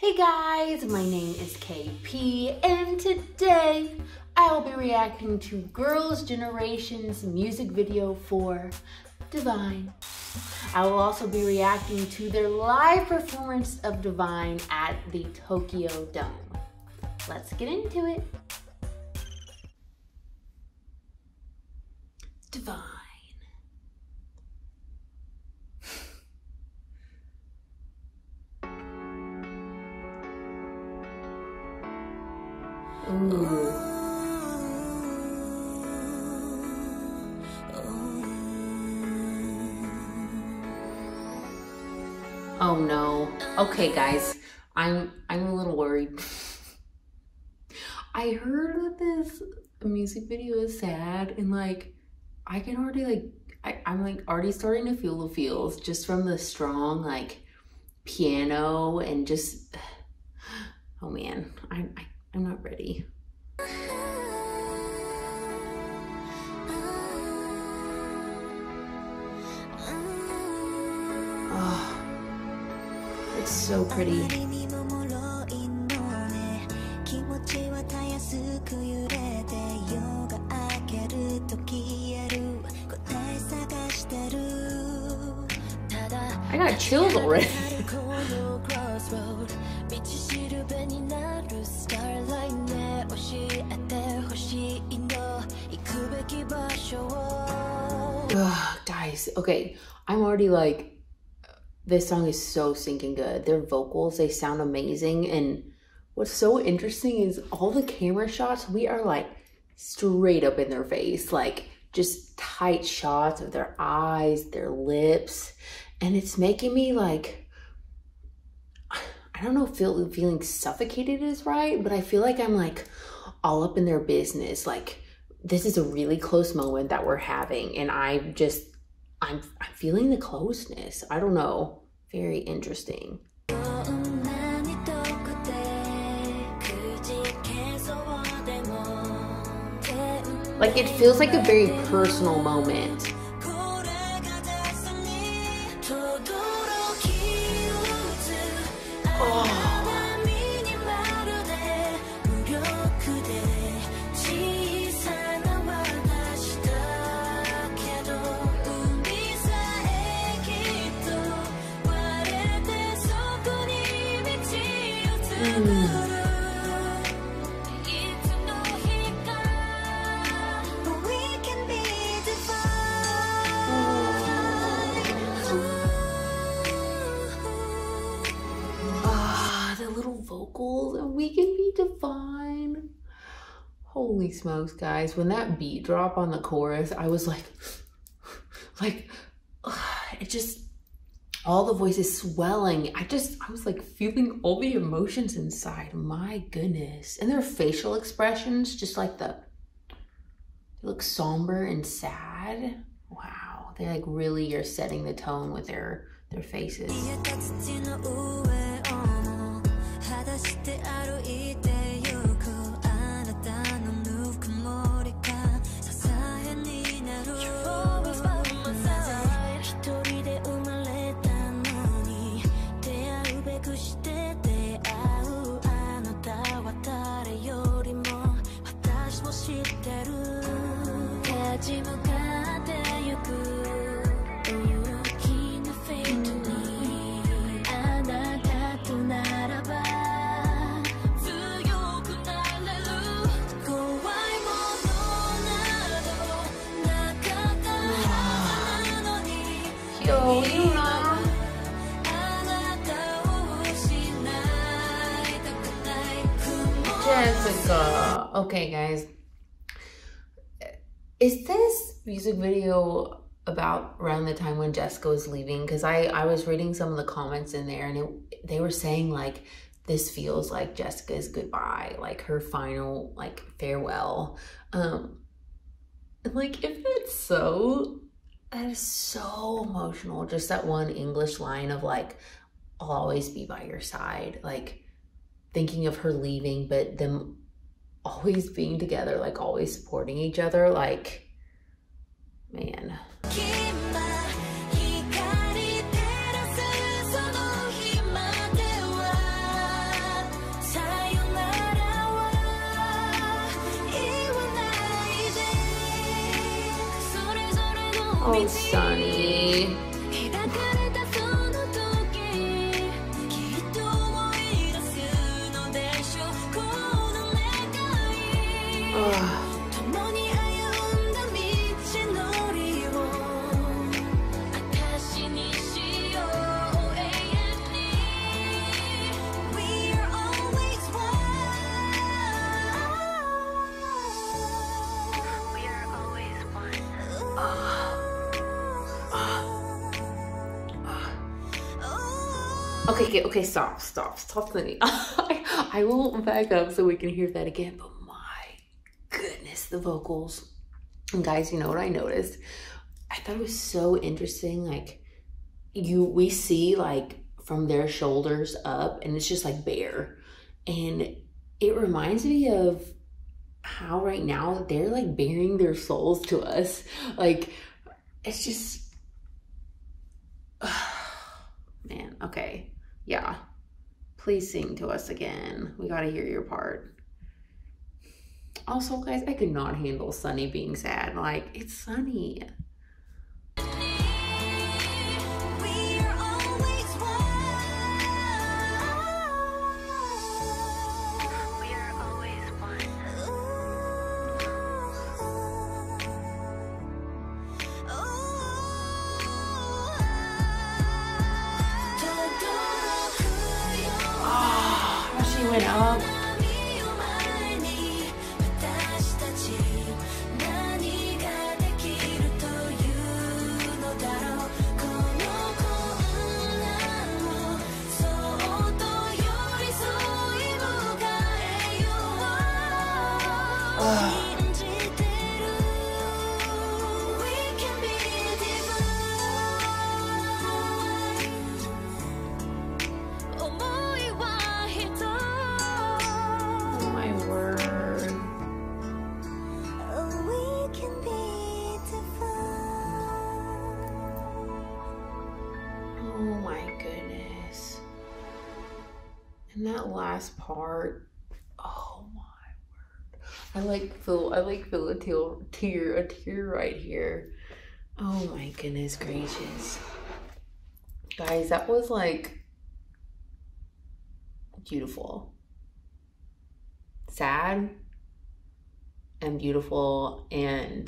Hey guys, my name is KP and today I'll be reacting to Girls' Generation's music video for Divine. I will also be reacting to their live performance of Divine at the Tokyo Dome. Let's get into it. Divine. Ooh. Oh no. Okay guys, I'm a little worried. I heard that this music video is sad and like I can already I'm already starting to feel the feels just from the strong like piano and just oh man, I'm not ready. Oh, it's so pretty. I got chills already. Ugh, guys, okay, I'm already like, this song is so stinking good. Their vocals, they sound amazing. And what's so interesting is all the camera shots, we are like straight up in their face, like just tight shots of their eyes, their lips. And it's making me like, I don't know if feeling suffocated is right, but I feel like I'm like all up in their business. Like this is a really close moment that we're having. And I'm feeling the closeness. I don't know. Very interesting. Like it feels like a very personal moment. Oh. The little vocals, and we can be divine. Holy smokes, guys. When that beat drop on the chorus, I was like it just, all the voices swelling. I was like feeling all the emotions inside. My goodness. And their facial expressions, just like they look somber and sad. Wow. They like really are setting the tone with their faces. Jessica. Okay, guys. Is this music video about around the time when Jessica was leaving? Because I was reading some of the comments in there and they were saying like, this feels like Jessica's goodbye, like her final like farewell. Like if that's so, that is so emotional. Just that one English line of like, I'll always be by your side. Like thinking of her leaving, but them always being together, like always supporting each other. Like, man. Oh, Sunny. Okay, stop singing. I won't back up so we can hear that again, but my goodness, the vocals. And guys, you know what I noticed? I thought it was so interesting, like, we see, like, from their shoulders up, and it's just, like, bare. And it reminds me of how right now they're, like, bearing their souls to us. Like, it's just... man, okay. Yeah. Please sing to us again. We gotta hear your part. Also, guys, I could not handle Sunny being sad. Like, it's Sunny. Went up. And that last part, oh my word. I feel a tear right here. Oh my goodness gracious. Guys, that was like beautiful. Sad and beautiful, and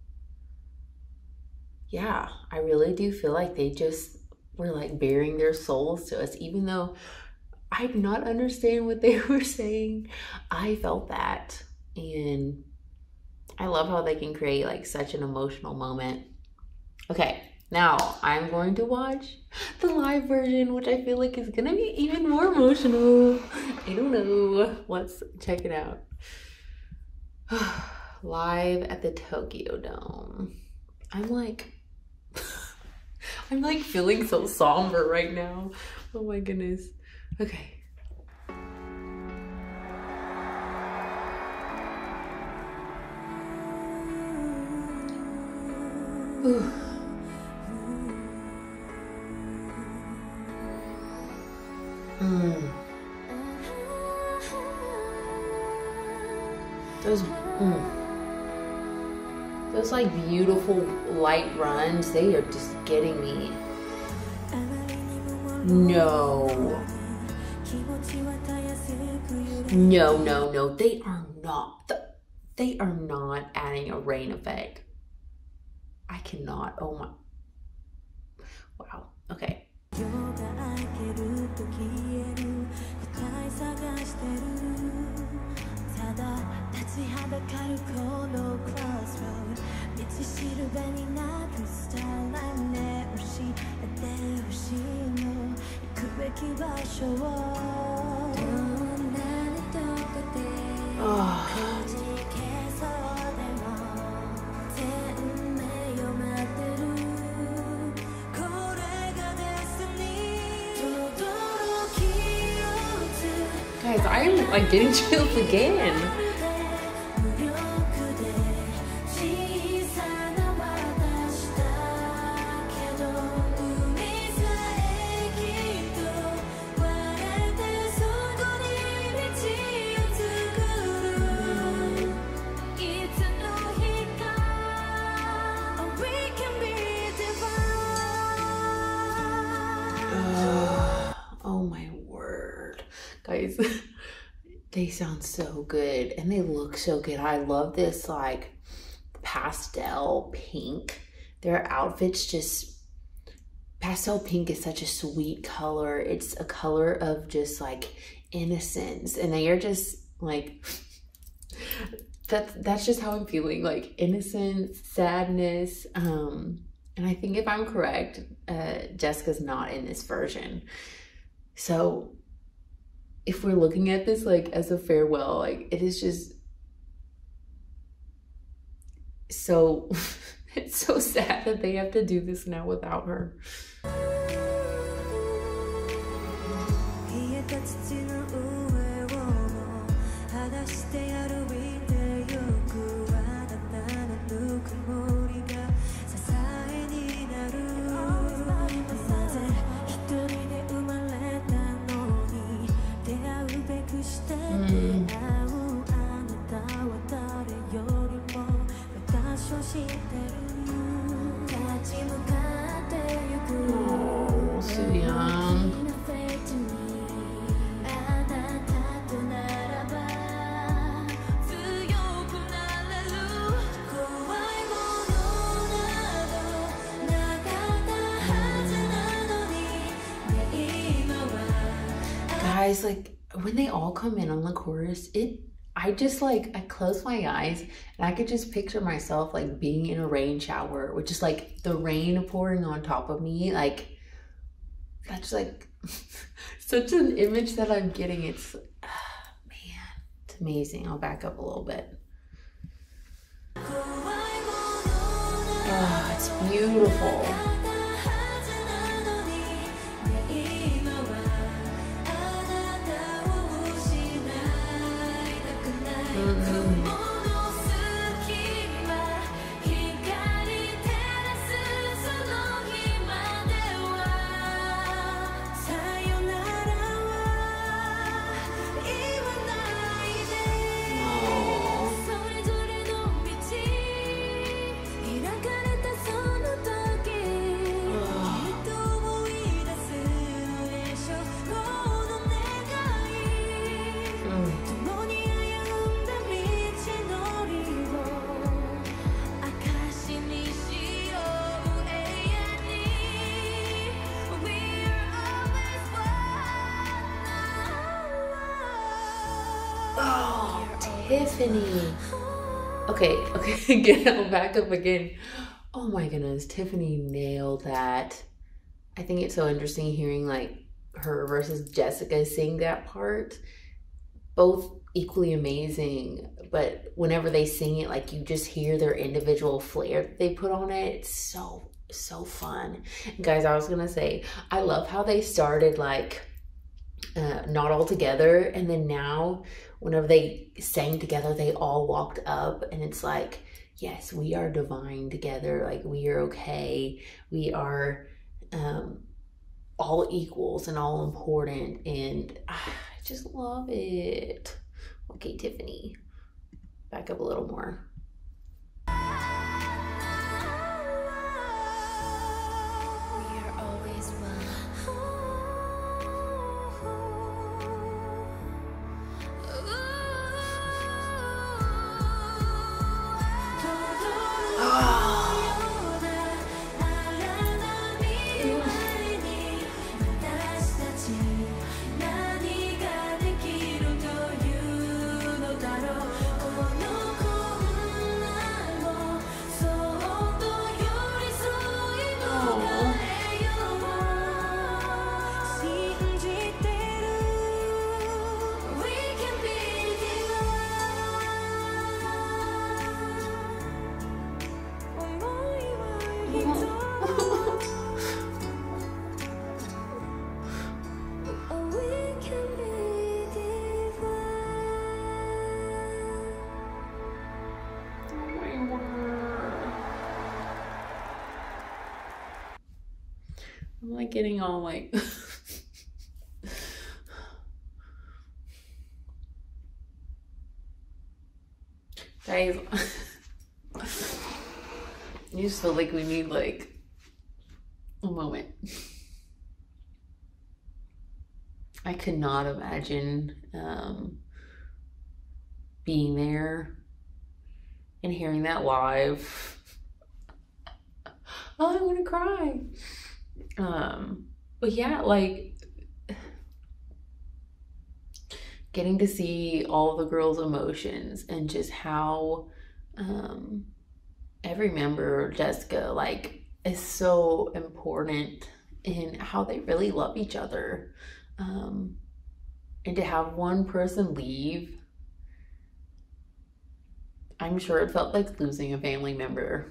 yeah, I really do feel like they just were like bearing their souls to us, even though I did not understand what they were saying. I felt that, and I love how they can create like such an emotional moment. Okay, now I'm going to watch the live version, which I feel like is gonna be even more emotional. I don't know. Let's check it out. Live at the Tokyo Dome. I'm like feeling so somber right now. Oh my goodness. Okay. Ooh. Those like beautiful light runs, they are just getting me. No, they are not. They are not adding a rain effect. I cannot. Oh my. Wow. Okay. Guys, I'm like getting chills again. Guys, they sound so good and they look so good. I love this like pastel pink. Their outfits just, pastel pink is such a sweet color. It's a color of just like innocence, and they are just like, that's just how I'm feeling, like innocence, sadness. And I think if I'm correct, Jessica's not in this version. So if we're looking at this like as a farewell, like it is just so, it's so sad that they have to do this now without her. Oh, so young. Guys, like when they all come in on the chorus, I just like, I close my eyes and I could just picture myself like being in a rain shower with just like the rain pouring on top of me. Like that's like such an image that I'm getting. It's, man, it's amazing. I'll back up a little bit. Oh, it's beautiful. Oh, Tiffany. Okay, again, I'll back up again. Oh my goodness, Tiffany nailed that. I think it's so interesting hearing like her versus Jessica sing that part. Both equally amazing, but whenever they sing it, like you just hear their individual flair that they put on it. It's so fun. Guys, I was gonna say, I love how they started like not all together, and then now whenever they sang together, they all walked up, and it's like, yes, we are divine together. Like we are okay. We are all equals and all important, and I just love it. Okay, Tiffany, back up a little more. I'm like getting all like guys, I just feel like we need like a moment. I could not imagine being there and hearing that live. Oh, I'm gonna cry. But yeah, like getting to see all the girls' emotions and just how every member of Jessica like is so important in how they really love each other. And to have one person leave, I'm sure it felt like losing a family member.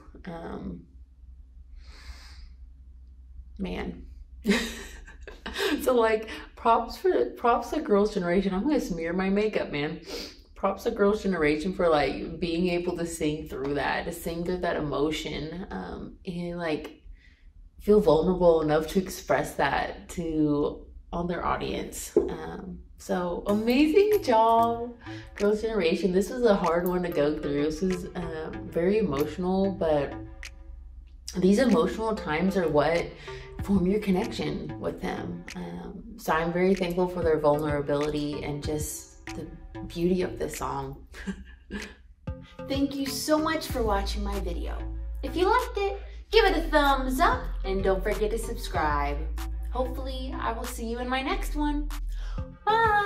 Man. So like props to Girls' Generation. I'm gonna smear my makeup, man. Props to Girls' Generation for like being able to sing through that, to sing through that emotion, and like feel vulnerable enough to express that to on their audience. So amazing job, Girls' Generation. This was a hard one to go through. This is very emotional, but these emotional times are what form your connection with them. So I'm very thankful for their vulnerability and just the beauty of this song. Thank you so much for watching my video. If you liked it, give it a thumbs up and don't forget to subscribe. Hopefully, I will see you in my next one. Bye!